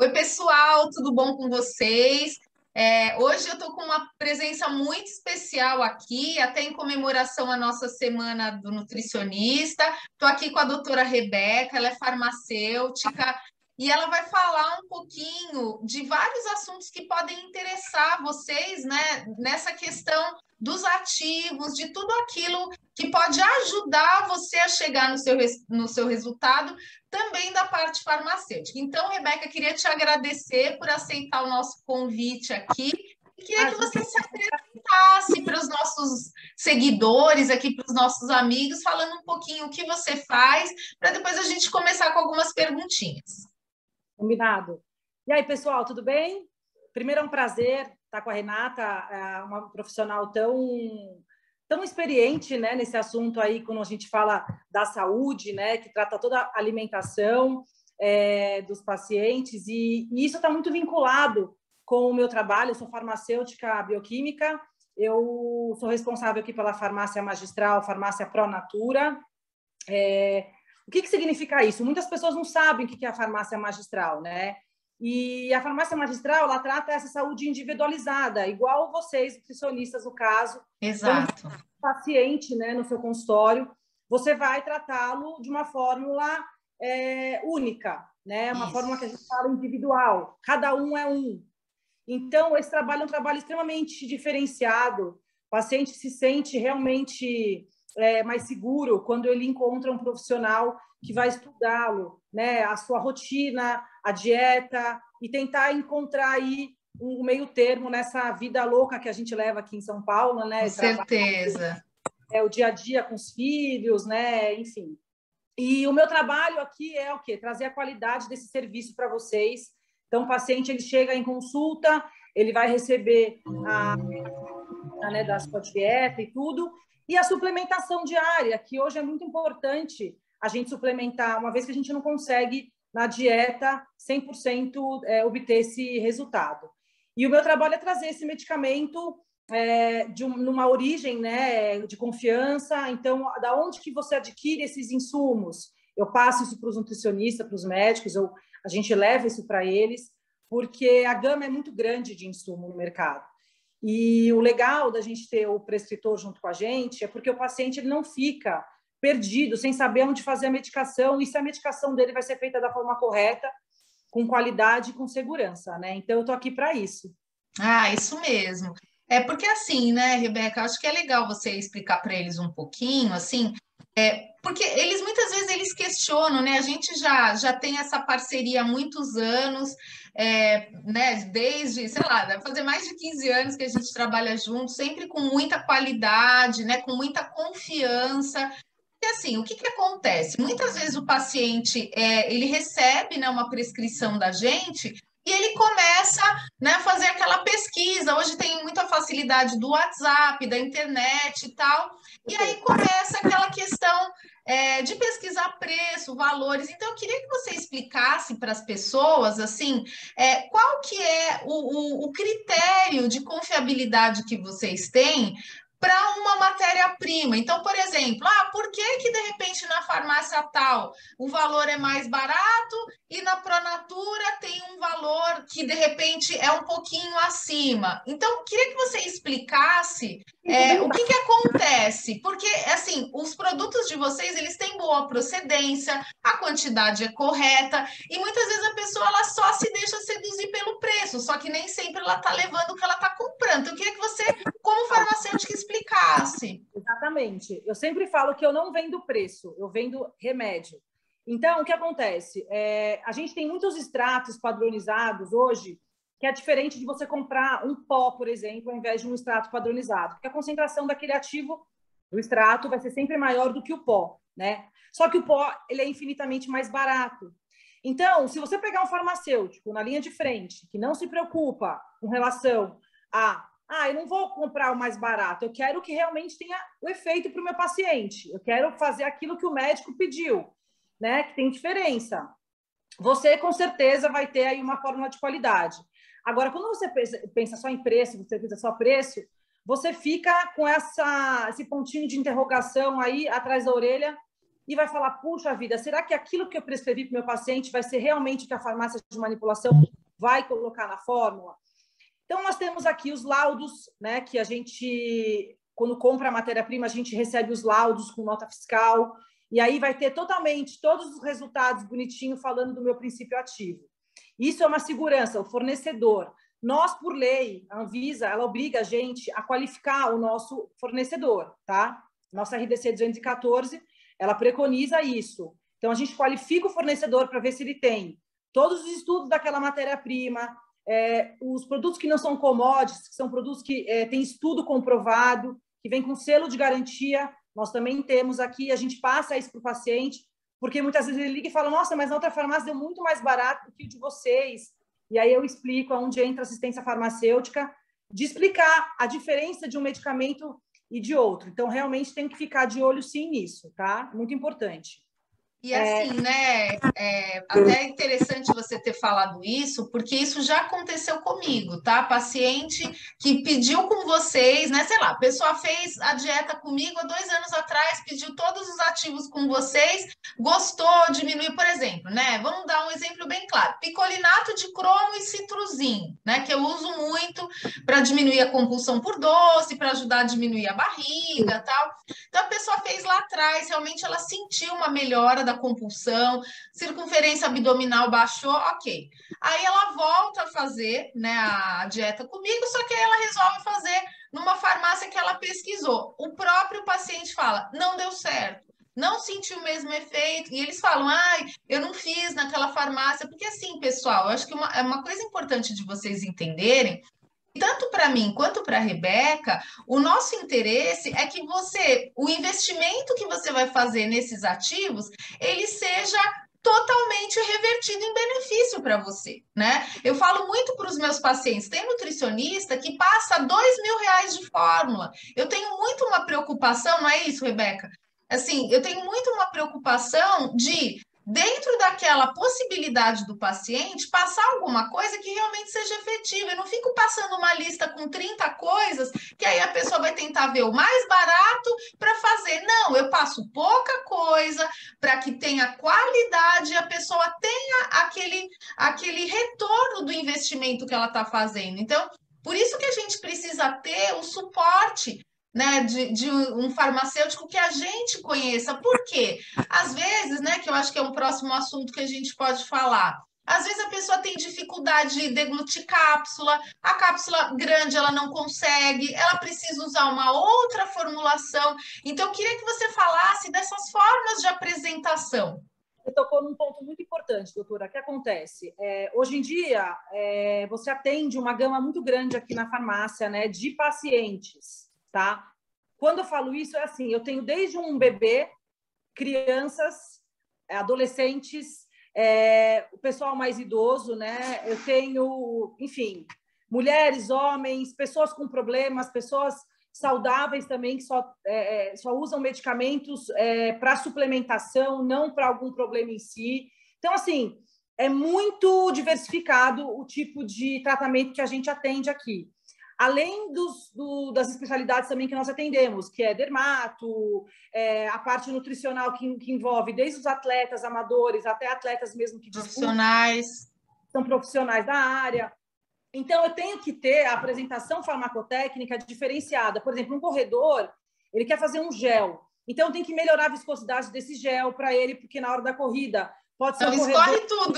Oi, pessoal, tudo bom com vocês? Hoje eu estou com uma presença muito especial aqui, até em comemoração à nossa Semana do Nutricionista. Estou aqui com a doutora Rebeca, ela é farmacêutica e ela vai falar um pouquinho de vários assuntos que podem interessar vocês, né, nessa questão dos ativos, de tudo aquilo que pode ajudar você a chegar no seu resultado também da parte farmacêutica. Então, Rebeca, queria te agradecer por aceitar o nosso convite aqui e queria que você se apresentasse para os nossos seguidores, aqui para os nossos amigos, falando um pouquinho o que você faz, para depois a gente começar com algumas perguntinhas. Combinado. E aí, pessoal, tudo bem? Primeiro é um prazer estar com a Renata, uma profissional tão experiente, né, nesse assunto aí, quando a gente fala da saúde, né, que trata toda a alimentação dos pacientes, e isso está muito vinculado com o meu trabalho. Eu sou farmacêutica bioquímica, eu sou responsável aqui pela farmácia magistral, farmácia Pro Natura. O que significa isso? Muitas pessoas não sabem o que é a farmácia magistral, né? E a farmácia magistral, ela trata essa saúde individualizada, igual vocês, nutricionistas, no caso. Exato. Quando o paciente, né, no seu consultório, você vai tratá-lo de uma fórmula única, né? Uma fórmula que a gente fala individual. Cada um é um. Então, esse trabalho é um trabalho extremamente diferenciado. O paciente se sente realmente mais seguro quando ele encontra um profissional que vai estudá-lo, né? A sua rotina, a dieta, e tentar encontrar aí um meio termo nessa vida louca que a gente leva aqui em São Paulo, né? Com certeza. O dia a dia com os filhos, né? Enfim. E o meu trabalho aqui é o quê? Trazer a qualidade desse serviço para vocês. Então, o paciente, ele chega em consulta, ele vai receber né, da sua dieta e tudo, e a suplementação diária, que hoje é muito importante a gente suplementar, uma vez que a gente não consegue, na dieta, 100% obter esse resultado. E o meu trabalho é trazer esse medicamento numa origem, né, de confiança. Então, da onde que você adquire esses insumos? Eu passo isso para os nutricionistas, para os médicos, a gente leva isso para eles, porque a gama é muito grande de insumo no mercado. E o legal da gente ter o prescritor junto com a gente é porque o paciente ele não fica perdido, sem saber onde fazer a medicação, e se a medicação dele vai ser feita da forma correta, com qualidade e com segurança, né? Então, eu estou aqui para isso. Ah, isso mesmo. É porque assim, né, Rebeca, acho que é legal você explicar para eles um pouquinho, assim, porque eles muitas vezes eles questionam, né? A gente já tem essa parceria há muitos anos, né? Desde, sei lá, deve fazer mais de 15 anos que a gente trabalha junto, sempre com muita qualidade, né? Com muita confiança. E assim, o que acontece? Muitas vezes o paciente ele recebe, né, uma prescrição da gente e ele começa, né, a fazer aquela pesquisa. Hoje tem muita facilidade do WhatsApp, da internet e tal. E aí começa aquela questão de pesquisar preço, valores. Então, eu queria que você explicasse para as pessoas assim, qual que é o critério de confiabilidade que vocês têm para uma matéria-prima. Então, por exemplo, por que que de repente na farmácia tal o valor é mais barato e na Pronatura tem um valor que de repente é um pouquinho acima? Então, queria que você explicasse o que acontece, porque assim, os produtos de vocês eles têm boa procedência, a quantidade é correta e muitas vezes a pessoa ela só se deixa seduzir pelo preço, só que nem sempre ela está levando o que ela está comprando. Então, eu queria que você, como farmacêutica, explicasse. Exatamente. Eu sempre falo que eu não vendo preço, eu vendo remédio. Então, o que acontece? A gente tem muitos extratos padronizados hoje, que é diferente de você comprar um pó, por exemplo, ao invés de um extrato padronizado, porque a concentração daquele ativo do extrato vai ser sempre maior do que o pó, né? Só que o pó ele é infinitamente mais barato. Então, se você pegar um farmacêutico na linha de frente, que não se preocupa com relação eu não vou comprar o mais barato, eu quero que realmente tenha o efeito para o meu paciente, eu quero fazer aquilo que o médico pediu, né? Que tem diferença. Você, com certeza, vai ter aí uma fórmula de qualidade. Agora, quando você pensa só em preço, você pensa só preço, você fica com esse pontinho de interrogação aí atrás da orelha, e vai falar, puxa vida, será que aquilo que eu prescrevi para o meu paciente vai ser realmente o que a farmácia de manipulação vai colocar na fórmula? Então, nós temos aqui os laudos, né, que a gente, quando compra a matéria-prima, a gente recebe os laudos com nota fiscal, e aí vai ter totalmente todos os resultados bonitinho falando do meu princípio ativo. Isso é uma segurança, o fornecedor. Nós, por lei, a Anvisa, ela obriga a gente a qualificar o nosso fornecedor, tá? Nossa RDC 214, ela preconiza isso. Então, a gente qualifica o fornecedor para ver se ele tem todos os estudos daquela matéria-prima, os produtos que não são commodities, que são produtos que têm estudo comprovado, que vem com selo de garantia, nós também temos aqui, a gente passa isso para o paciente, porque muitas vezes ele liga e fala, nossa, mas na outra farmácia deu muito mais barato do que o de vocês. E aí eu explico onde entra a assistência farmacêutica, de explicar a diferença de um medicamento e de outro. Então, realmente tem que ficar de olho sim nisso, tá? Muito importante. E assim, né, até é interessante você ter falado isso, porque isso já aconteceu comigo, tá? Paciente que pediu com vocês, né? Sei lá, a pessoa fez a dieta comigo há 2 anos atrás, pediu todos os ativos com vocês, gostou, diminuiu, por exemplo, né? Vamos dar um exemplo bem claro: picolinato de cromo e citruzin, né? Que eu uso muito para diminuir a compulsão por doce, para ajudar a diminuir a barriga, tal. Então a pessoa fez lá atrás, realmente ela sentiu uma melhora da compulsão, circunferência abdominal baixou, ok. Aí ela volta a fazer, né, a dieta comigo, só que aí ela resolve fazer numa farmácia que ela pesquisou. O próprio paciente fala, não deu certo, não sentiu o mesmo efeito, e eles falam, ai, eu não fiz naquela farmácia, porque assim, pessoal, eu acho que uma coisa importante de vocês entenderem, tanto para mim quanto para a Rebeca, o nosso interesse é que o investimento que você vai fazer nesses ativos, ele seja totalmente revertido em benefício para você, né? Eu falo muito para os meus pacientes, tem nutricionista que passa R$ 2.000 de fórmula. Eu tenho muito uma preocupação, não é isso, Rebeca? Assim, eu tenho muito uma preocupação de dentro daquela possibilidade do paciente, passar alguma coisa que realmente seja efetiva. Eu não fico passando uma lista com 30 coisas, que aí a pessoa vai tentar ver o mais barato para fazer. Não, eu passo pouca coisa para que tenha qualidade e a pessoa tenha aquele retorno do investimento que ela está fazendo. Então, por isso que a gente precisa ter o suporte, né, de um farmacêutico que a gente conheça. Por quê? Às vezes, né, que eu acho que é um próximo assunto que a gente pode falar. Às vezes a pessoa tem dificuldade de deglutir cápsula, a cápsula grande ela não consegue, ela precisa usar uma outra formulação. Então, eu queria que você falasse dessas formas de apresentação. Você tocou num ponto muito importante, doutora. O que acontece? Hoje em dia, você atende uma gama muito grande aqui na farmácia, né, de pacientes, tá? Quando eu falo isso, é assim, eu tenho desde um bebê, crianças, adolescentes, o pessoal mais idoso, né? Eu tenho, enfim, mulheres, homens, pessoas com problemas, pessoas saudáveis também que só usam medicamentos para suplementação, não para algum problema em si. Então, assim, é muito diversificado o tipo de tratamento que a gente atende aqui. Além das especialidades também que nós atendemos, que é dermato, a parte nutricional que envolve desde os atletas amadores até atletas mesmo que são profissionais da área. Então, eu tenho que ter a apresentação farmacotécnica diferenciada. Por exemplo, um corredor, ele quer fazer um gel. Então, eu tenho que melhorar a viscosidade desse gel para ele, porque na hora da corrida pode ser um corredor... Escorre tudo.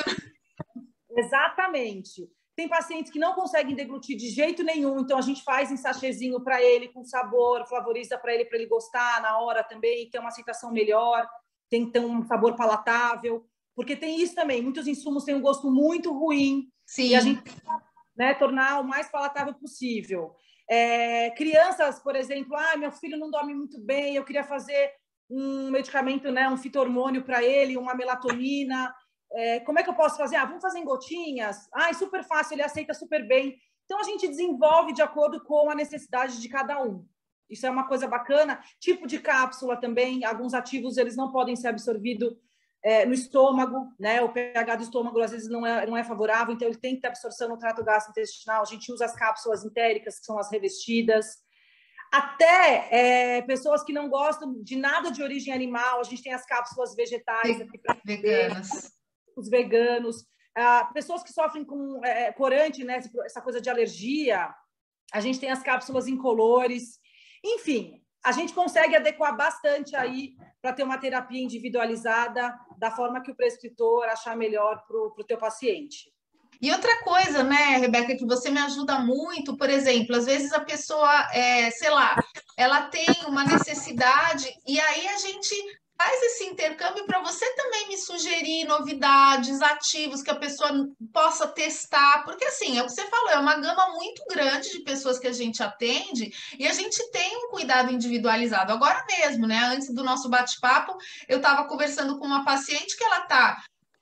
Exatamente. Tem pacientes que não conseguem deglutir de jeito nenhum, então a gente faz em sachêzinho para ele, com sabor, flavoriza para ele gostar na hora também, ter uma aceitação melhor, tem que ter um sabor palatável, porque tem isso também, muitos insumos têm um gosto muito ruim, Sim. E a gente né, tornar o mais palatável possível. Crianças, por exemplo, meu filho não dorme muito bem, eu queria fazer um medicamento, né, um fito-hormônio para ele, uma melatonina, como é que eu posso fazer? Vamos fazer em gotinhas? É super fácil, ele aceita super bem. Então, a gente desenvolve de acordo com a necessidade de cada um. Isso é uma coisa bacana. Tipo de cápsula também, alguns ativos eles não podem ser absorvidos no estômago, né? O pH do estômago às vezes não é favorável, então ele tem que ter absorção no trato gastrointestinal. A gente usa as cápsulas entéricas, que são as revestidas. até pessoas que não gostam de nada de origem animal. A gente tem as cápsulas vegetais aqui para veganas, os veganos, pessoas que sofrem com corante, né, essa coisa de alergia. A gente tem as cápsulas incolores. Enfim, a gente consegue adequar bastante aí para ter uma terapia individualizada da forma que o prescritor achar melhor para o teu paciente. E outra coisa, né, Rebeca, que você me ajuda muito, por exemplo, às vezes a pessoa, sei lá, ela tem uma necessidade e aí a gente faz esse intercâmbio para você também me sugerir novidades, ativos que a pessoa possa testar, porque assim, é o que você falou, é uma gama muito grande de pessoas que a gente atende e a gente tem um cuidado individualizado. Agora mesmo, né, antes do nosso bate-papo, eu estava conversando com uma paciente que ela está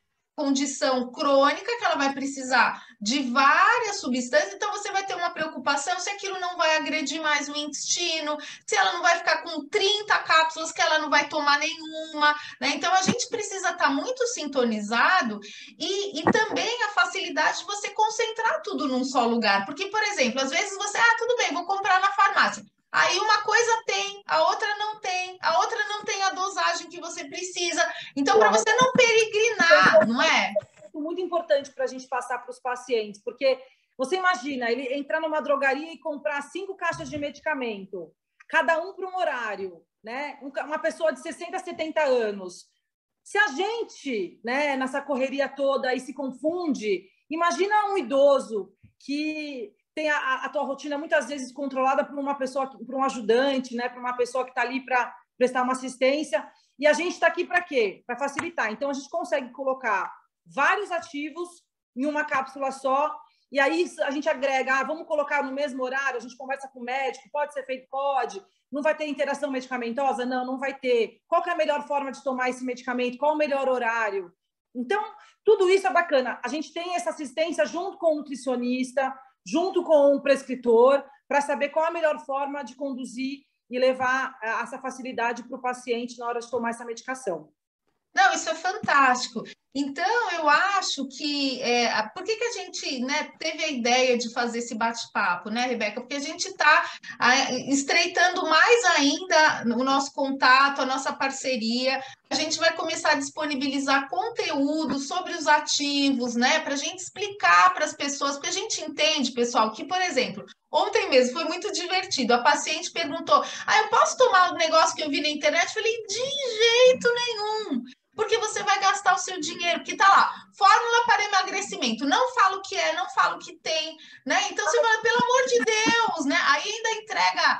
condição crônica, que ela vai precisar de várias substâncias, então você vai ter uma preocupação se aquilo não vai agredir mais o intestino, se ela não vai ficar com 30 cápsulas que ela não vai tomar nenhuma, né? Então a gente precisa estar muito sintonizado e também a facilidade de você concentrar tudo num só lugar, porque, por exemplo, às vezes você, tudo bem, vou comprar na farmácia. Aí uma coisa tem, a outra não tem, a outra não tem a dosagem que você precisa. Então, para você não peregrinar, não é? Muito importante para a gente passar para os pacientes, porque você imagina ele entrar numa drogaria e comprar 5 caixas de medicamento, cada um para um horário, né? Uma pessoa de 60 a 70 anos. Se a gente, né, nessa correria toda e se confunde, imagina um idoso que tem a tua rotina muitas vezes controlada por uma pessoa, por um ajudante, né, por uma pessoa que está ali para prestar uma assistência. E a gente está aqui para quê? Para facilitar. Então, a gente consegue colocar vários ativos em uma cápsula só, e aí a gente agrega, vamos colocar no mesmo horário, a gente conversa com o médico, pode ser feito? Pode. Não vai ter interação medicamentosa? Não, não vai ter. Qual que é a melhor forma de tomar esse medicamento? Qual o melhor horário? Então, tudo isso é bacana. A gente tem essa assistência junto com o nutricionista, junto com o prescritor, para saber qual a melhor forma de conduzir e levar essa facilidade para o paciente na hora de tomar essa medicação. Não, isso é fantástico. Então, eu acho que por que a gente, né, teve a ideia de fazer esse bate-papo, né, Rebeca? Porque a gente está estreitando mais ainda o nosso contato, a nossa parceria. A gente vai começar a disponibilizar conteúdo sobre os ativos, né, para a gente explicar para as pessoas, porque a gente entende, pessoal, que, por exemplo, ontem mesmo foi muito divertido. A paciente perguntou: eu posso tomar o negócio que eu vi na internet? Eu falei: de jeito nenhum, porque você vai gastar o seu dinheiro, que tá lá, fórmula para emagrecimento, não fala o que é, não fala o que tem, né? Então você fala, pelo amor de Deus, né? Aí ainda entrega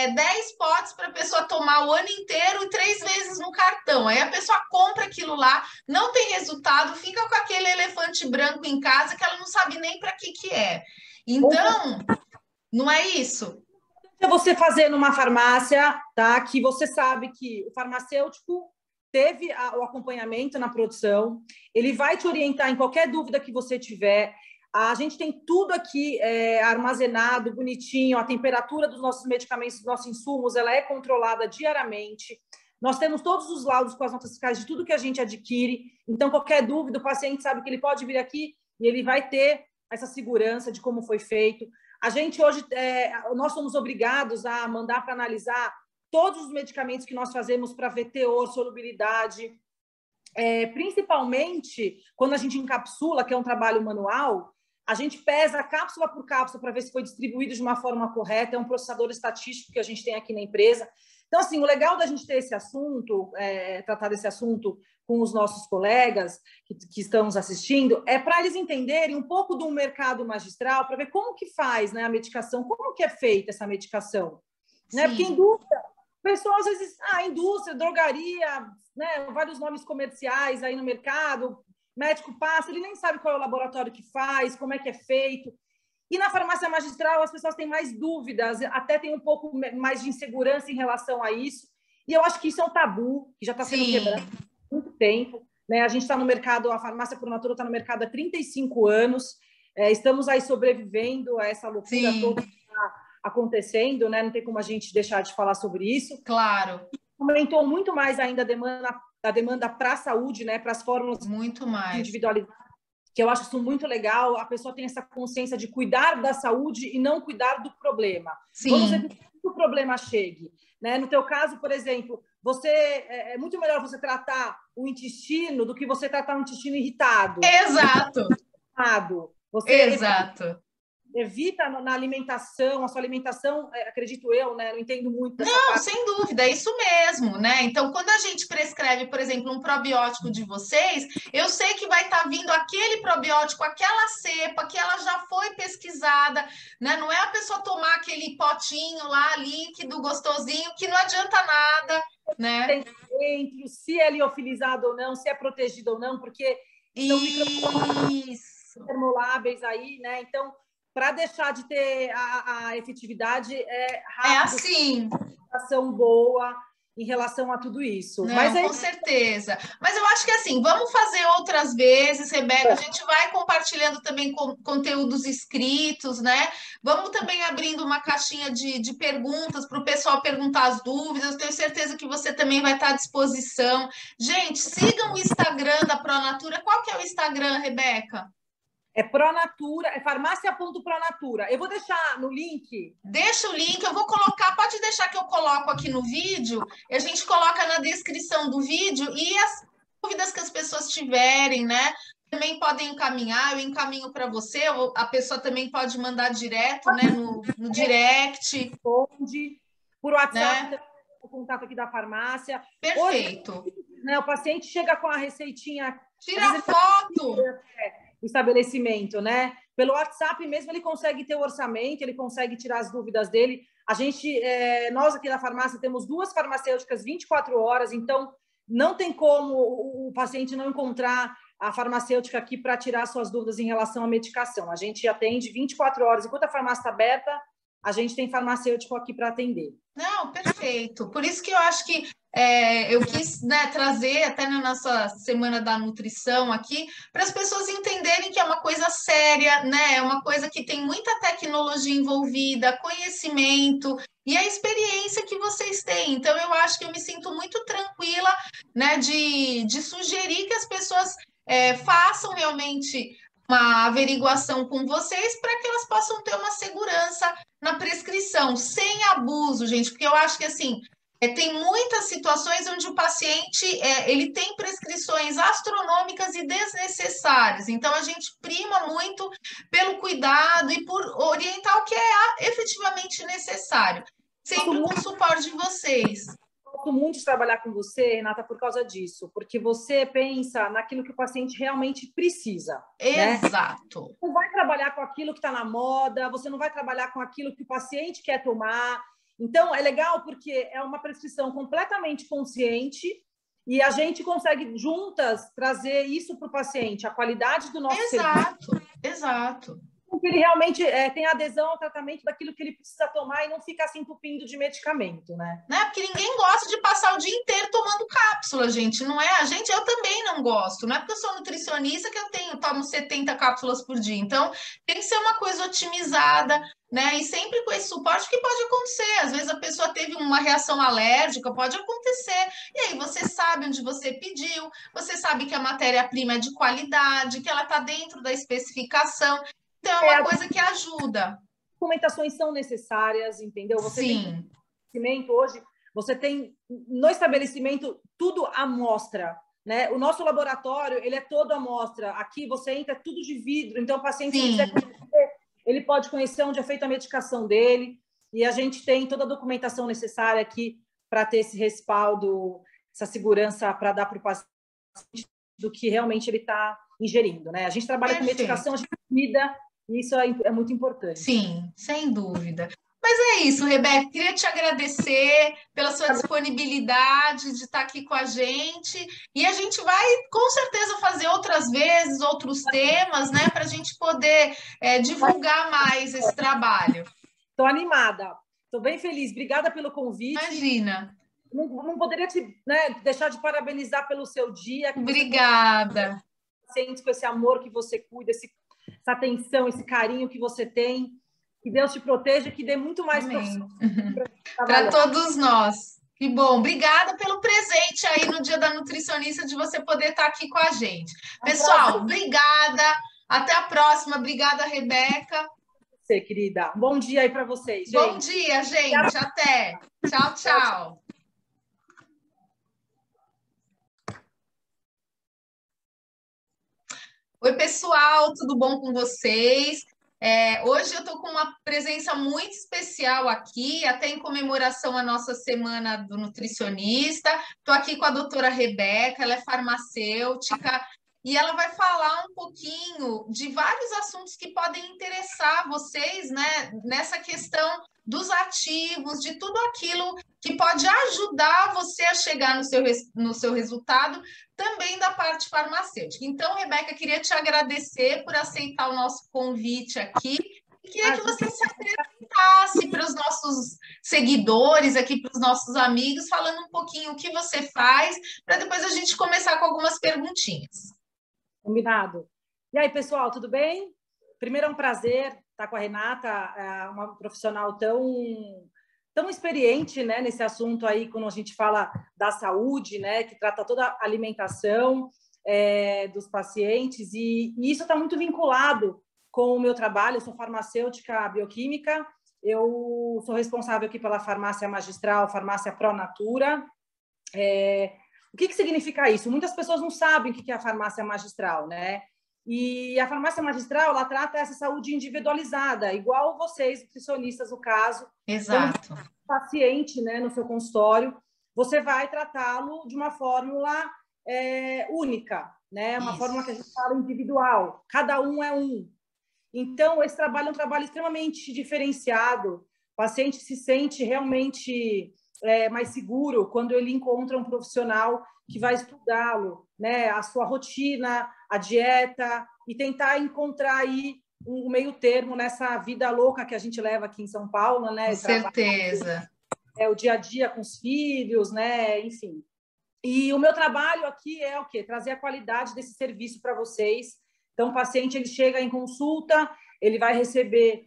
10 potes para a pessoa tomar o ano inteiro e 3 vezes no cartão. Aí a pessoa compra aquilo lá, não tem resultado, fica com aquele elefante branco em casa que ela não sabe nem para que é. Então, não é isso? É você fazer numa farmácia, tá? Que você sabe que o farmacêutico teve o acompanhamento na produção, ele vai te orientar em qualquer dúvida que você tiver. A gente tem tudo aqui armazenado, bonitinho, a temperatura dos nossos medicamentos, dos nossos insumos, ela é controlada diariamente. Nós temos todos os laudos com as notas fiscais de tudo que a gente adquire. Então, qualquer dúvida, o paciente sabe que ele pode vir aqui e ele vai ter essa segurança de como foi feito. A gente hoje, nós somos obrigados a mandar para analisar todos os medicamentos que nós fazemos para ver teor, solubilidade, principalmente quando a gente encapsula, que é um trabalho manual, a gente pesa cápsula por cápsula para ver se foi distribuído de uma forma correta, é um processador estatístico que a gente tem aqui na empresa. Então, assim, o legal da gente ter esse assunto, tratar desse assunto com os nossos colegas que estão nos assistindo, é para eles entenderem um pouco do mercado magistral, para ver como que faz, né, a medicação, como que é feita essa medicação. Né? Porque indústria, pessoas às vezes, indústria, drogaria, né, vários nomes comerciais aí no mercado, médico passa, ele nem sabe qual é o laboratório que faz, como é que é feito. E na farmácia magistral as pessoas têm mais dúvidas, até tem um pouco mais de insegurança em relação a isso. E eu acho que isso é um tabu, que já está sendo quebrado há muito tempo. Né? A gente está no mercado, a farmácia por natura está no mercado há 35 anos, estamos aí sobrevivendo a essa loucura toda que está acontecendo, né? Não tem como a gente deixar de falar sobre isso. Claro. Aumentou muito mais ainda a demanda para a saúde, né? Para as fórmulas muito mais individualizadas, que eu acho isso muito legal. A pessoa tem essa consciência de cuidar da saúde e não cuidar do problema. Sim. Vamos evitar que o problema chegue. Né? No teu caso, por exemplo, é muito melhor você tratar o intestino do que você tratar um intestino irritado. Exato. Você Exato. evita na alimentação, a sua alimentação, acredito eu, né? Não entendo muito dessa Não, parte. sem dúvida, é isso mesmo, né? Então, quando a gente prescreve, por exemplo, um probiótico de vocês, eu sei que vai estar vindo aquele probiótico, aquela cepa, que ela já foi pesquisada, né? Não é a pessoa tomar aquele potinho lá, líquido, gostosinho, que não adianta nada, né? Entre se é liofilizado ou não, se é protegido ou não, porque são Isso. termoláveis aí, né? Então, para deixar de ter a efetividade, é É rápido, assim. ação boa em relação a tudo isso. Não, Mas com certeza. Mas eu acho que assim, vamos fazer outras vezes, Rebeca. A gente vai compartilhando também conteúdos escritos, né? Vamos também abrindo uma caixinha de perguntas para o pessoal perguntar as dúvidas. Eu tenho certeza que você também vai estar à disposição. Gente, sigam o Instagram da Pronatura. Qual que é o Instagram, Rebeca? é Pronatura, é farmácia.pronatura. Eu vou deixar no link. Deixa o link, eu vou colocar, pode deixar que eu coloco aqui no vídeo, e a gente coloca na descrição do vídeo e as dúvidas que as pessoas tiverem, né? Também podem encaminhar, eu encaminho para você, a pessoa também pode mandar direto, né, no direct. Por WhatsApp, né? o contato aqui da farmácia. Perfeito. Hoje, né, o paciente chega com a receitinha. Tira foto. O estabelecimento, né? Pelo WhatsApp mesmo ele consegue ter o orçamento, ele consegue tirar as dúvidas dele. Nós aqui da farmácia temos 2 farmacêuticas 24 horas, então não tem como o paciente não encontrar a farmacêutica aqui para tirar suas dúvidas em relação à medicação. A gente atende 24 horas. Enquanto a farmácia está aberta, a gente tem farmacêutico aqui para atender. Não, perfeito. Por isso que eu acho que eu quis, né, trazer até na nossa Semana da Nutrição aqui, para as pessoas entenderem que é uma coisa séria, né? É uma coisa que tem muita tecnologia envolvida, conhecimento e a experiência que vocês têm. Então, eu acho que eu me sinto muito tranquila, né, de sugerir que as pessoas façam realmente uma averiguação com vocês para que elas possam ter uma segurança na prescrição, sem abuso, gente, porque eu acho que assim tem muitas situações onde o paciente ele tem prescrições astronômicas e desnecessárias. Então a gente prima muito pelo cuidado e por orientar o que é efetivamente necessário, sempre com o suporte de vocês. Gosto muito de trabalhar com você, Renata, por causa disso, porque você pensa naquilo que o paciente realmente precisa. Exato. Né? Não vai trabalhar com aquilo que está na moda, você não vai trabalhar com aquilo que o paciente quer tomar. Então, é legal porque é uma prescrição completamente consciente e a gente consegue juntas trazer isso para o paciente, a qualidade do nosso serviço. Exato. Que ele realmente tenha adesão ao tratamento daquilo que ele precisa tomar e não ficar se entupindo de medicamento, né? Porque ninguém gosta de passar o dia inteiro tomando cápsula, gente. Não é a gente, eu também não gosto. Não é porque eu sou nutricionista que eu tomo 70 cápsulas por dia. Então, tem que ser uma coisa otimizada, né? E sempre com esse suporte que pode acontecer. Às vezes a pessoa teve uma reação alérgica, pode acontecer. E aí você sabe onde você pediu, você sabe que a matéria-prima é de qualidade, que ela está dentro da especificação. Então, é uma coisa que ajuda. Documentações são necessárias, entendeu? Você Sim. Tem hoje, você tem no estabelecimento tudo à mostra, né? O nosso laboratório, ele é todo à mostra. Aqui você entra tudo de vidro, então o paciente, se quiser conhecer, ele pode conhecer onde é feita a medicação dele, e a gente tem toda a documentação necessária aqui para ter esse respaldo, essa segurança para dar para o paciente do que realmente ele está ingerindo, né? A gente trabalha com medicação, a gente cuida. Isso é muito importante. Sim, sem dúvida. Mas é isso, Rebeca. Queria te agradecer pela sua disponibilidade de estar aqui com a gente. E a gente vai, com certeza, fazer outras vezes, outros temas, né? Para a gente poder divulgar mais esse trabalho. Estou animada. Estou bem feliz. Obrigada pelo convite. Imagina. Não poderia deixar de parabenizar pelo seu dia. Obrigada. Pacientes com esse amor que você cuida, essa atenção, esse carinho que você tem. Que Deus te proteja, que dê muito mais para todos nós. Que bom. Obrigada pelo presente aí no Dia da Nutricionista, de você poder estar aqui com a gente. Pessoal, obrigada. Até a próxima. Obrigada, Rebeca. você, querida. Um bom dia aí para vocês, gente. Bom dia, gente. Até. Tchau, tchau. Oi, pessoal, tudo bom com vocês? Hoje eu estou com uma presença muito especial aqui, até em comemoração à nossa Semana do Nutricionista. Estou aqui com a doutora Rebeca, ela é farmacêutica e ela vai falar um pouquinho de vários assuntos que podem interessar vocês, né, nessa questão dos ativos, de tudo aquilo que pode ajudar você a chegar no seu resultado também da parte farmacêutica. Então, Rebeca, queria te agradecer por aceitar o nosso convite aqui e queria que você se apresentasse para os nossos seguidores, aqui para os nossos amigos, falando um pouquinho o que você faz, para depois a gente começar com algumas perguntinhas. Combinado. E aí, pessoal, tudo bem? Primeiro é um prazer estar com a Renata, uma profissional tão experiente, né, nesse assunto aí, quando a gente fala da saúde, né, que trata toda a alimentação dos pacientes, e isso está muito vinculado com o meu trabalho. Eu sou farmacêutica bioquímica, eu sou responsável aqui pela farmácia magistral, farmácia Pro Natura. O que significa isso? Muitas pessoas não sabem o que é a farmácia magistral, né? E a farmácia magistral, ela trata essa saúde individualizada, igual vocês, nutricionistas, no caso. Exato. Quando o paciente, né, no seu consultório, você vai tratá-lo de uma fórmula única, né? Uma fórmula que a gente fala individual. Cada um é um. Então, esse trabalho é um trabalho extremamente diferenciado. O paciente se sente realmente mais seguro quando ele encontra um profissional que vai estudá-lo, né? A sua rotina, a dieta, e tentar encontrar aí um meio termo nessa vida louca que a gente leva aqui em São Paulo, né? Com certeza. O dia a dia com os filhos, né? Enfim. E o meu trabalho aqui é o quê? Trazer a qualidade desse serviço para vocês. Então, o paciente ele chega em consulta, ele vai receber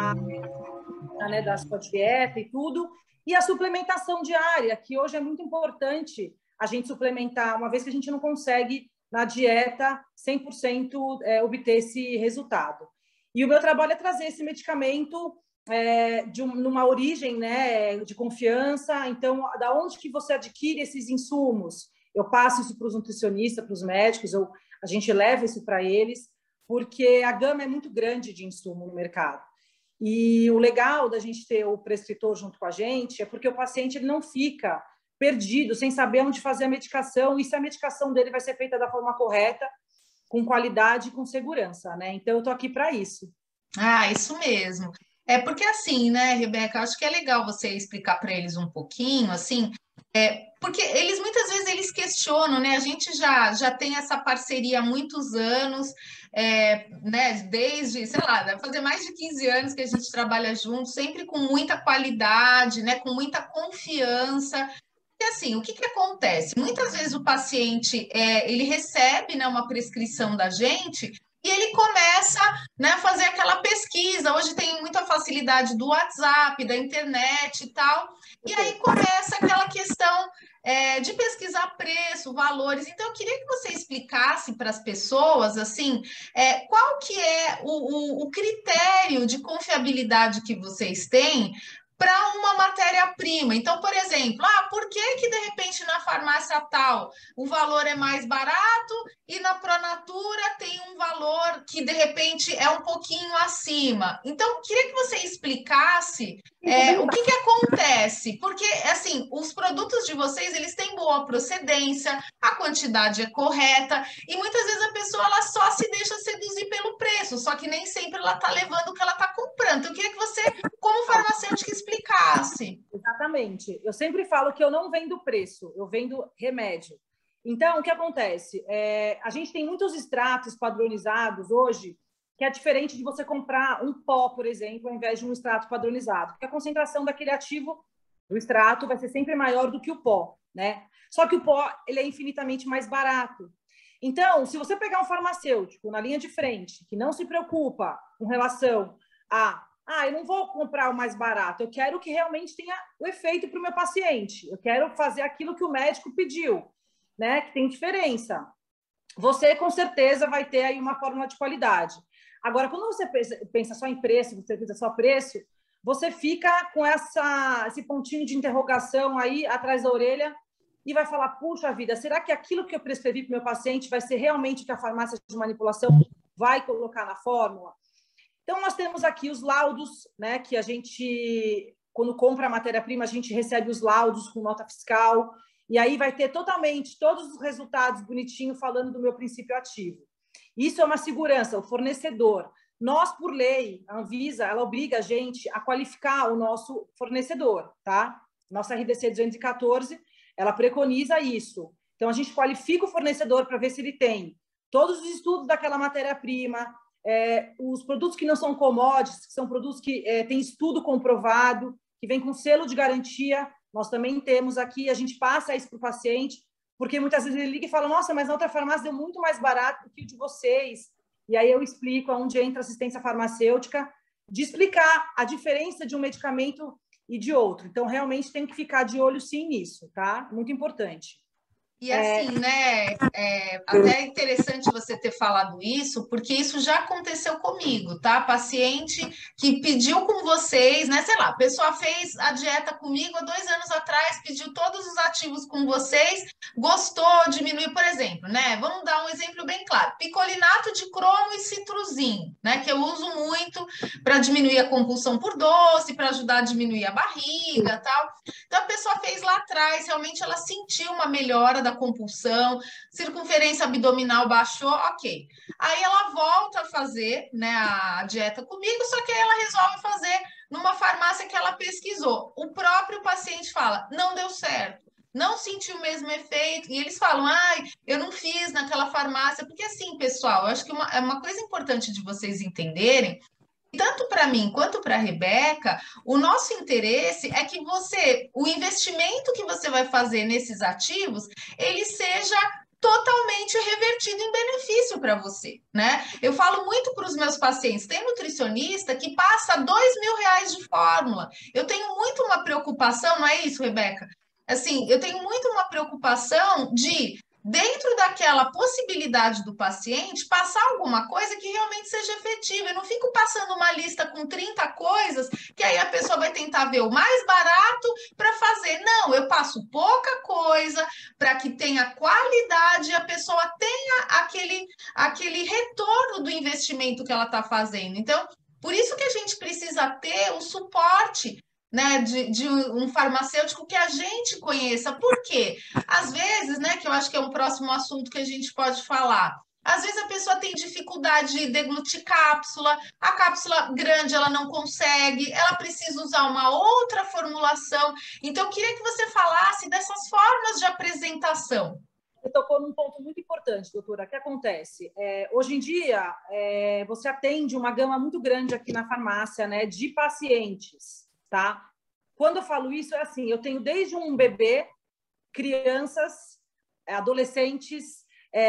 né, da sua dieta e tudo, e a suplementação diária, que hoje é muito importante a gente suplementar, uma vez que a gente não consegue, na dieta, 100% obter esse resultado. E o meu trabalho é trazer esse medicamento numa origem, né, de confiança. Então, da onde que você adquire esses insumos? Eu passo isso para os nutricionistas, para os médicos, a gente leva isso para eles, porque a gama é muito grande de insumo no mercado. E o legal da gente ter o prescritor junto com a gente é porque o paciente ele não fica perdido, sem saber onde fazer a medicação, e se a medicação dele vai ser feita da forma correta, com qualidade e com segurança, né? Então, eu estou aqui para isso. Ah, isso mesmo. Porque assim, né, Rebeca, acho que é legal você explicar para eles um pouquinho, assim, porque eles muitas vezes eles questionam, né? A gente já tem essa parceria há muitos anos, né? Desde, sei lá, deve fazer mais de 15 anos que a gente trabalha junto, sempre com muita qualidade, né? Com muita confiança. E assim, o que acontece? Muitas vezes o paciente ele recebe, né, uma prescrição da gente e ele começa, né, a fazer aquela pesquisa. Hoje tem muita facilidade do WhatsApp, da internet e tal. E aí começa aquela questão de pesquisar preço, valores. Então, eu queria que você explicasse para as pessoas assim, qual que é o critério de confiabilidade que vocês têm para uma matéria-prima. Então, por exemplo, por que de repente na farmácia tal o valor é mais barato e na Pronatura tem um valor que de repente é um pouquinho acima? Então, queria que você explicasse o que acontece, porque assim, os produtos de vocês eles têm boa procedência, a quantidade é correta e muitas vezes a pessoa ela só se deixa seduzir pelo preço, só que nem sempre ela está levando o que ela está comprando. Então, eu queria que você, como farmacêutica, explicasse. Exatamente. Eu sempre falo que eu não vendo preço, eu vendo remédio. Então, o que acontece? A gente tem muitos extratos padronizados hoje, que é diferente de você comprar um pó, por exemplo, ao invés de um extrato padronizado, porque a concentração daquele ativo do extrato vai ser sempre maior do que o pó, né? Só que o pó ele é infinitamente mais barato. Então, se você pegar um farmacêutico na linha de frente, que não se preocupa com relação eu não vou comprar o mais barato, eu quero que realmente tenha o efeito para o meu paciente, eu quero fazer aquilo que o médico pediu, né? Que tem diferença. você com certeza vai ter aí uma fórmula de qualidade. Agora, quando você pensa só em preço, você pensa só preço, você fica com esse pontinho de interrogação aí atrás da orelha e vai falar, puxa vida, será que aquilo que eu prescrevi para o meu paciente vai ser realmente o que a farmácia de manipulação vai colocar na fórmula? Então, nós temos aqui os laudos, né, que a gente, quando compra a matéria-prima, a gente recebe os laudos com nota fiscal, e aí vai ter totalmente todos os resultados bonitinho falando do meu princípio ativo. Isso é uma segurança, o fornecedor. Nós, por lei, a Anvisa, ela obriga a gente a qualificar o nosso fornecedor, tá? Nossa RDC 214, ela preconiza isso. Então, a gente qualifica o fornecedor para ver se ele tem todos os estudos daquela matéria-prima, os produtos que não são commodities, que são produtos que têm estudo comprovado, que vem com selo de garantia, nós também temos aqui, a gente passa isso para o paciente, porque muitas vezes ele liga e fala, nossa, mas na outra farmácia deu muito mais barato do que o de vocês. E aí eu explico onde entra a assistência farmacêutica, de explicar a diferença de um medicamento e de outro. Então, realmente tem que ficar de olho sim nisso, tá? Muito importante. E assim, né, até é interessante você ter falado isso, porque isso já aconteceu comigo, tá? Paciente que pediu com vocês, né, sei lá, a pessoa fez a dieta comigo há 2 anos atrás, pediu todos os ativos com vocês, gostou, diminuiu, por exemplo, né? Vamos dar um exemplo bem claro: picolinato de cromo e citruzinho, né, que eu uso muito para diminuir a compulsão por doce, para ajudar a diminuir a barriga, tal. Então a pessoa fez lá atrás, realmente ela sentiu uma melhora da compulsão, circunferência abdominal baixou, ok. Aí ela volta a fazer, né, a dieta comigo, só que aí ela resolve fazer numa farmácia que ela pesquisou. O próprio paciente fala, não deu certo, não sentiu o mesmo efeito, e eles falam, ai, eu não fiz naquela farmácia, porque assim, pessoal, eu acho que uma coisa importante de vocês entenderem, tanto para mim quanto para a Rebeca, o nosso interesse é que o investimento que você vai fazer nesses ativos, ele seja totalmente revertido em benefício para você, né? Eu falo muito para os meus pacientes, tem nutricionista que passa R$ 2.000 de fórmula. Eu tenho muito uma preocupação, não é isso, Rebeca? Assim, eu tenho muito uma preocupação de dentro daquela possibilidade do paciente, passar alguma coisa que realmente seja efetiva. Eu não fico passando uma lista com 30 coisas, que aí a pessoa vai tentar ver o mais barato para fazer. Não, eu passo pouca coisa para que tenha qualidade e a pessoa tenha aquele retorno do investimento que ela está fazendo. Então, por isso que a gente precisa ter o suporte, né, de um farmacêutico que a gente conheça. Por quê? Às vezes, né, que eu acho que é um próximo assunto que a gente pode falar. Às vezes a pessoa tem dificuldade de deglutir cápsula, a cápsula grande ela não consegue, ela precisa usar uma outra formulação. Então, eu queria que você falasse dessas formas de apresentação. Você tocou num ponto muito importante, doutora. O que acontece? Hoje em dia, você atende uma gama muito grande aqui na farmácia, né, de pacientes, tá? Quando eu falo isso, é assim, eu tenho desde um bebê, crianças, adolescentes,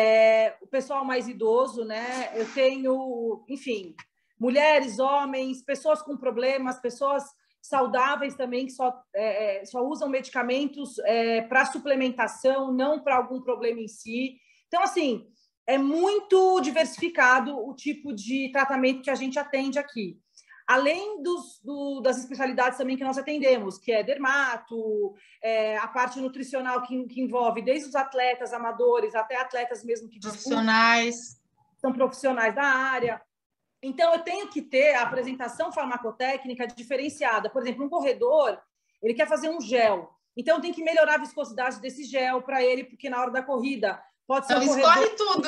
o pessoal mais idoso, né? Eu tenho, enfim, mulheres, homens, pessoas com problemas, pessoas saudáveis também, que só usam medicamentos para suplementação, não para algum problema em si. Então, assim, é muito diversificado o tipo de tratamento que a gente atende aqui. Além das especialidades também que nós atendemos, que é dermato, a parte nutricional que envolve desde os atletas amadores até atletas mesmo que profissionais. São profissionais da área. Então, eu tenho que ter a apresentação farmacotécnica diferenciada. Por exemplo, um corredor, ele quer fazer um gel. Então, tem que melhorar a viscosidade desse gel para ele, porque na hora da corrida pode ser um corredor... escorre tudo.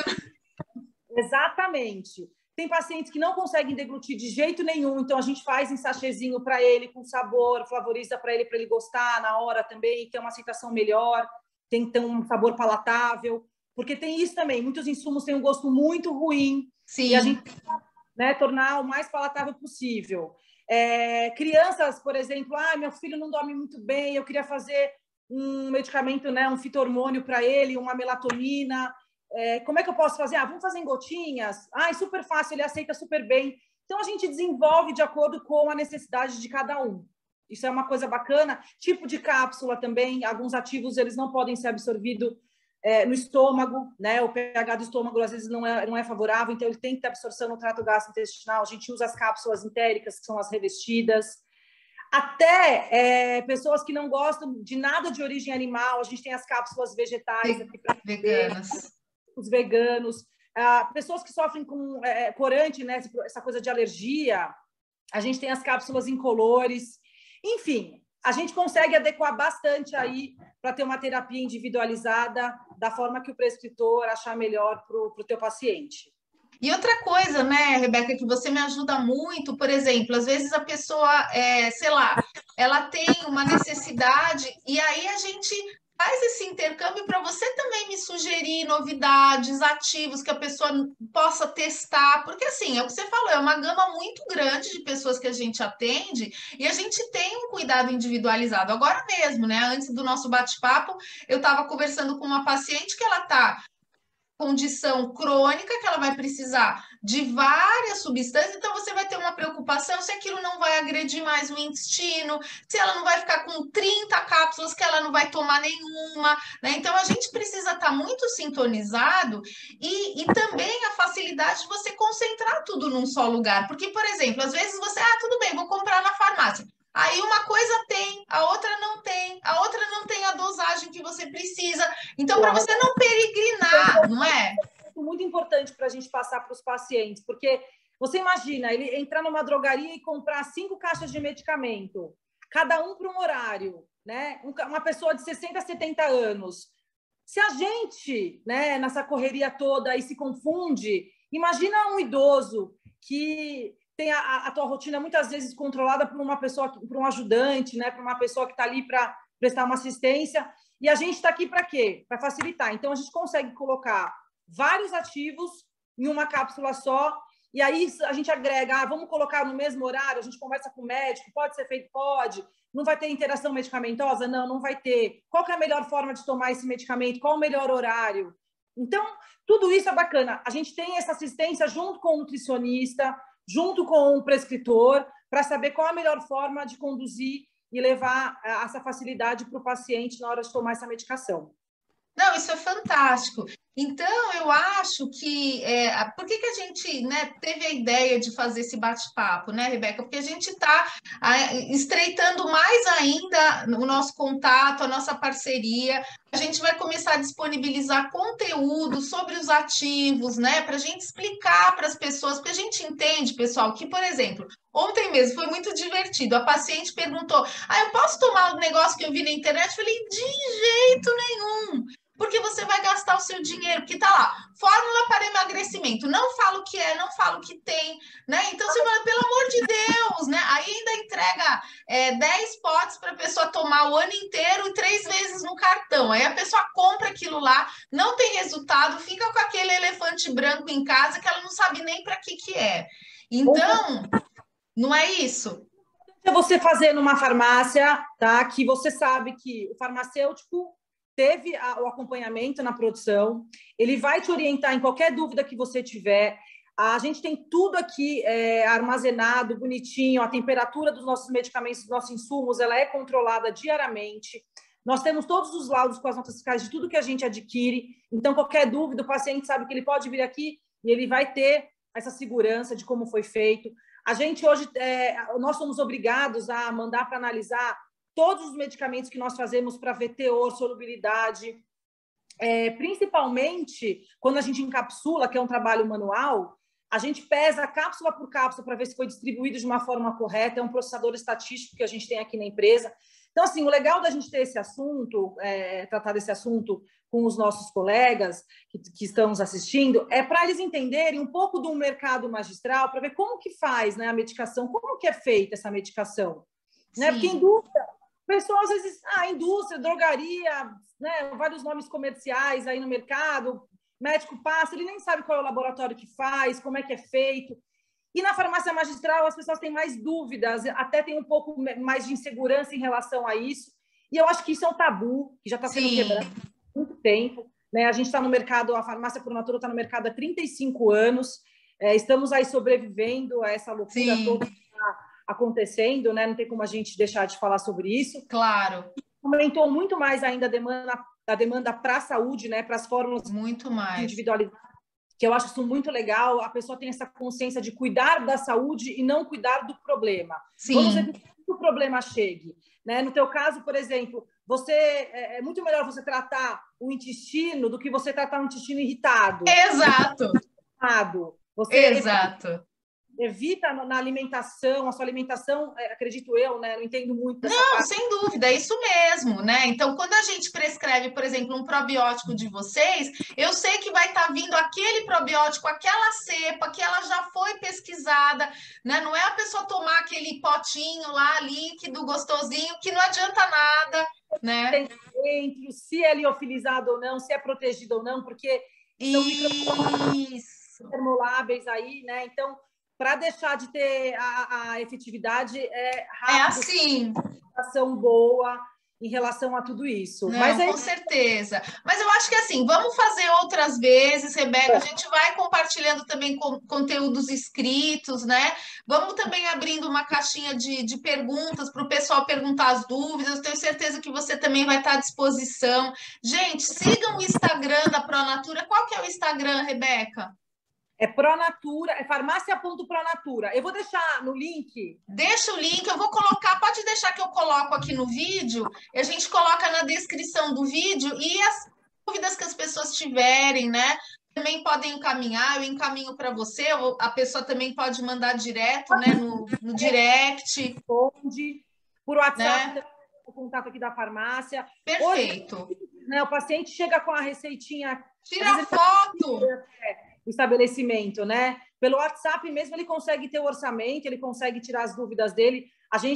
Exatamente. Tem pacientes que não conseguem deglutir de jeito nenhum, então a gente faz em sachêzinho para ele, com sabor, flavoriza para ele gostar na hora também, ter uma aceitação melhor, tem que ter um sabor palatável, porque tem isso também, muitos insumos têm um gosto muito ruim. Sim. E a gente né, tornar o mais palatável possível. Crianças, por exemplo, meu filho não dorme muito bem, eu queria fazer um medicamento, né, um fito-hormônio para ele, uma melatonina. Como é que eu posso fazer? Vamos fazer em gotinhas? É super fácil, ele aceita super bem. Então, a gente desenvolve de acordo com a necessidade de cada um. Isso é uma coisa bacana. Tipo de cápsula também, alguns ativos eles não podem ser absorvidos no estômago, né? O pH do estômago às vezes não é favorável, então ele tem que ter absorção no trato gastrointestinal. A gente usa as cápsulas entéricas, que são as revestidas. Até pessoas que não gostam de nada de origem animal, a gente tem as cápsulas vegetais aqui para veganas. Os veganos. Pessoas que sofrem com corante, né? Essa coisa de alergia, a gente tem as cápsulas incolores. Enfim, a gente consegue adequar bastante aí para ter uma terapia individualizada da forma que o prescritor achar melhor para o teu paciente. E outra coisa, né, Rebeca, que você me ajuda muito, por exemplo, às vezes a pessoa, sei lá, ela tem uma necessidade e aí a gente faz esse intercâmbio para você também me sugerir novidades, ativos que a pessoa possa testar, porque assim, é o que você falou, é uma gama muito grande de pessoas que a gente atende e a gente tem um cuidado individualizado. Agora mesmo, né, antes do nosso bate-papo, eu estava conversando com uma paciente que ela está condição crônica, que ela vai precisar de várias substâncias, então você vai ter uma preocupação se aquilo não vai agredir mais o intestino, se ela não vai ficar com 30 cápsulas que ela não vai tomar nenhuma, né? Então a gente precisa estar muito sintonizado e também a facilidade de você concentrar tudo num só lugar, porque, por exemplo, às vezes você, tudo bem, vou comprar na farmácia. Aí uma coisa tem, a outra não tem, a outra não tem a dosagem que você precisa. Então, para você não peregrinar, não é? É muito importante para a gente passar para os pacientes, porque você imagina ele entrar numa drogaria e comprar 5 caixas de medicamento, cada um para um horário, né? Uma pessoa de 60 a 70 anos. Se a gente, né, nessa correria toda aí se confunde, imagina um idoso que tem a tua rotina muitas vezes controlada por uma pessoa, por um ajudante, né, por uma pessoa que está ali para prestar uma assistência, e a gente está aqui para quê? Para facilitar. Então, a gente consegue colocar vários ativos em uma cápsula só, e aí a gente agrega, vamos colocar no mesmo horário, a gente conversa com o médico, pode ser feito? Pode. Não vai ter interação medicamentosa? Não, não vai ter. Qual que é a melhor forma de tomar esse medicamento? Qual o melhor horário? Então, tudo isso é bacana. A gente tem essa assistência junto com o nutricionista, junto com o prescritor, para saber qual a melhor forma de conduzir e levar essa facilidade para o paciente na hora de tomar essa medicação. Não, isso é fantástico. Então, eu acho que... por que que a gente, né, teve a ideia de fazer esse bate-papo, né, Rebeca? Porque a gente está estreitando mais ainda o nosso contato, a nossa parceria. A gente vai começar a disponibilizar conteúdo sobre os ativos, né, para a gente explicar para as pessoas, porque a gente entende, pessoal, que, por exemplo, ontem mesmo foi muito divertido. A paciente perguntou: eu posso tomar o negócio que eu vi na internet? Eu falei: de jeito nenhum! Porque você vai gastar o seu dinheiro, porque tá lá, fórmula para emagrecimento, não fala o que é, não fala o que tem, né? Então você fala, pelo amor de Deus, né? Aí ainda entrega 10 potes para a pessoa tomar o ano inteiro e 3 vezes no cartão. Aí a pessoa compra aquilo lá, não tem resultado, fica com aquele elefante branco em casa que ela não sabe nem para que é. Então, não é isso? É você fazer numa farmácia, tá? Que você sabe que o farmacêutico teve o acompanhamento na produção, ele vai te orientar em qualquer dúvida que você tiver. A gente tem tudo aqui armazenado, bonitinho, a temperatura dos nossos medicamentos, dos nossos insumos, ela é controlada diariamente. Nós temos todos os laudos com as notas fiscais de tudo que a gente adquire. Então, qualquer dúvida, o paciente sabe que ele pode vir aqui e ele vai ter essa segurança de como foi feito. A gente hoje, nós somos obrigados a mandar para analisar todos os medicamentos que nós fazemos para ver teor, solubilidade, principalmente quando a gente encapsula, que é um trabalho manual, a gente pesa cápsula por cápsula para ver se foi distribuído de uma forma correta, é um processador estatístico que a gente tem aqui na empresa. Então, assim, o legal da gente ter esse assunto, tratar desse assunto com os nossos colegas que estão nos assistindo, é para eles entenderem um pouco do mercado magistral, para ver como que faz, né, a medicação, como que é feita essa medicação. Né? Porque indústria, o pessoal às vezes, indústria, drogaria, né, vários nomes comerciais aí no mercado, médico passa, ele nem sabe qual é o laboratório que faz, como é que é feito. E na farmácia magistral as pessoas têm mais dúvidas, até tem um pouco mais de insegurança em relação a isso. E eu acho que isso é um tabu, que já está sendo quebrado há muito tempo. Né? A gente está no mercado, a farmácia Puro Natura está no mercado há 35 anos, estamos aí sobrevivendo a essa loucura toda que está acontecendo, né? Não tem como a gente deixar de falar sobre isso. Claro. Aumentou muito mais ainda a demanda demanda para a saúde, né? Para as fórmulas muito mais individualizadas, que eu acho isso muito legal. A pessoa tem essa consciência de cuidar da saúde e não cuidar do problema. Sim. Vamos evitar que o problema chegue, né? No teu caso, por exemplo, é muito melhor você tratar o intestino do que você tratar um intestino irritado. Exato. Você Exato. Evita na alimentação, a sua alimentação, acredito eu, né? Não entendo muito dessa Não, parte. sem dúvida, é isso mesmo, né? Então, quando a gente prescreve, por exemplo, um probiótico de vocês, eu sei que vai estar vindo aquele probiótico, aquela cepa, que ela já foi pesquisada, né? Não é a pessoa tomar aquele potinho lá, líquido, gostosinho, que não adianta nada, né? Entre se é liofilizado ou não, se é protegido ou não, porque são micro termoláveis aí, né? Então, para deixar de ter a efetividade, rápido, assim. Ação boa em relação a tudo isso. Não, mas com certeza. Mas eu acho que assim, vamos fazer outras vezes, Rebeca. A gente vai compartilhando também conteúdos escritos, né? Vamos também abrindo uma caixinha de perguntas para o pessoal perguntar as dúvidas. Eu tenho certeza que você também vai estar à disposição. Gente, sigam o Instagram da Pronatura. Qual que é o Instagram, Rebeca? É Pronatura, é farmácia.pronatura. Eu vou deixar no link. Deixa o link, eu vou colocar, pode deixar que eu coloco aqui no vídeo, e a gente coloca na descrição do vídeo, e as dúvidas que as pessoas tiverem, né? Também podem encaminhar, eu encaminho para você, a pessoa também pode mandar direto, né, no direct. Por WhatsApp, né? O contato aqui da farmácia. Perfeito. Hoje, né, o paciente chega com a receitinha. Tira foto. O estabelecimento, né? Pelo WhatsApp mesmo ele consegue ter o orçamento, ele consegue tirar as dúvidas dele.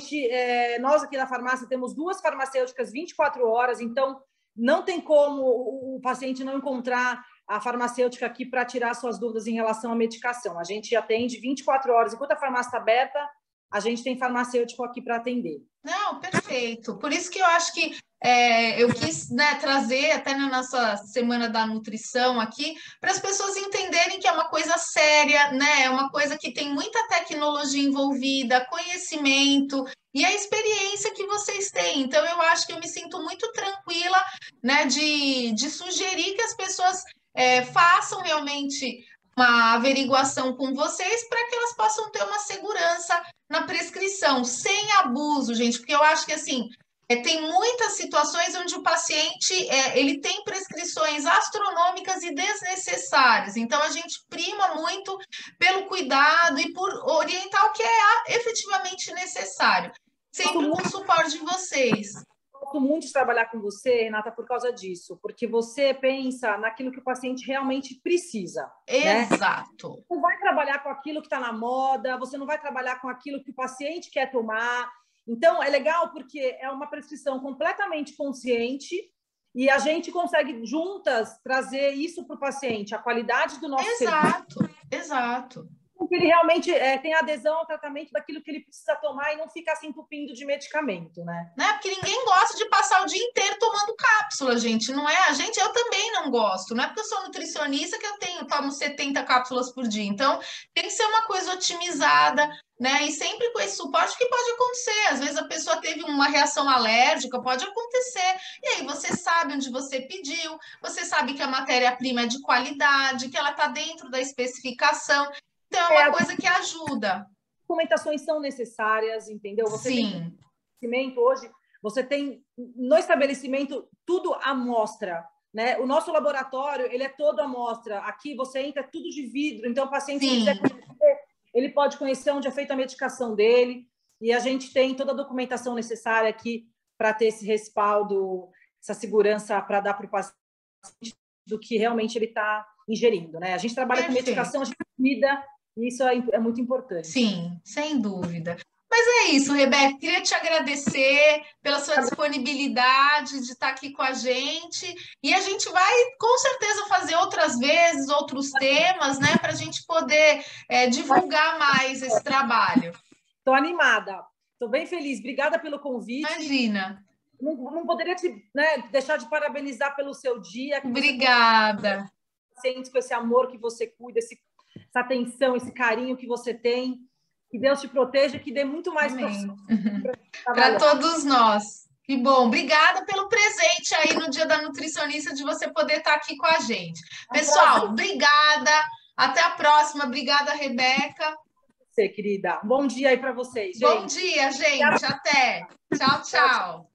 Nós aqui na farmácia temos 2 farmacêuticas 24 horas, então não tem como o paciente não encontrar a farmacêutica aqui para tirar suas dúvidas em relação à medicação. A gente atende 24 horas. Enquanto a farmácia está aberta, a gente tem farmacêutico aqui para atender. Não, perfeito. Por isso que eu acho que eu quis, né, trazer até na nossa Semana da Nutrição aqui, para as pessoas entenderem que é uma coisa séria, né? É uma coisa que tem muita tecnologia envolvida, conhecimento e a experiência que vocês têm. Então, eu acho que eu me sinto muito tranquila, né, de sugerir que as pessoas façam realmente uma averiguação com vocês para que elas possam ter uma segurança na prescrição, sem abuso, gente, porque eu acho que assim tem muitas situações onde o paciente ele tem prescrições astronômicas e desnecessárias. Então a gente prima muito pelo cuidado e por orientar o que é efetivamente necessário, sempre com o suporte de vocês. Gosto muito de trabalhar com você, Renata, por causa disso, porque você pensa naquilo que o paciente realmente precisa. Exato. Né? Não vai trabalhar com aquilo que está na moda, você não vai trabalhar com aquilo que o paciente quer tomar. Então, é legal porque é uma prescrição completamente consciente e a gente consegue juntas trazer isso para o paciente, a qualidade do nosso serviço. Exato. Que ele realmente tem adesão ao tratamento daquilo que ele precisa tomar e não ficar se entupindo de medicamento, né? Porque ninguém gosta de passar o dia inteiro tomando cápsula, gente. Não é? Eu também não gosto. Não é porque eu sou nutricionista que eu tomo 70 cápsulas por dia. Então, tem que ser uma coisa otimizada, né? E sempre com esse suporte que pode acontecer. Às vezes a pessoa teve uma reação alérgica, pode acontecer. E aí você sabe onde você pediu, você sabe que a matéria-prima é de qualidade, que ela está dentro da especificação. Então, é uma coisa que ajuda. Documentações são necessárias, entendeu? Você Sim. Tem hoje, você tem no estabelecimento tudo à mostra, né? O nosso laboratório, ele é todo à mostra. Aqui você entra tudo de vidro, então o paciente, se quiser conhecer, ele pode conhecer onde é feita a medicação dele, e a gente tem toda a documentação necessária aqui para ter esse respaldo, essa segurança para dar para o paciente do que realmente ele está ingerindo, né? A gente trabalha com medicação, a gente cuida. Isso é muito importante. Sim, sem dúvida. Mas é isso, Rebeca. Queria te agradecer pela sua disponibilidade de estar aqui com a gente. E a gente vai, com certeza, fazer outras vezes, outros temas, né? Para a gente poder divulgar mais esse trabalho. Estou animada. Estou bem feliz. Obrigada pelo convite. Imagina. Não poderia deixar de parabenizar pelo seu dia. Obrigada. Com esse amor que você cuida, essa atenção, esse carinho que você tem. Que Deus te proteja, que dê muito mais para todos nós. Que bom. Obrigada pelo presente aí no Dia da Nutricionista, de você poder estar aqui com a gente. É um Pessoal, prazer. obrigada. Até a próxima. Obrigada, Rebeca. Você, querida. Um bom dia aí para vocês, Bom gente. dia, gente. Até. Tchau, Tchau, tchau. tchau.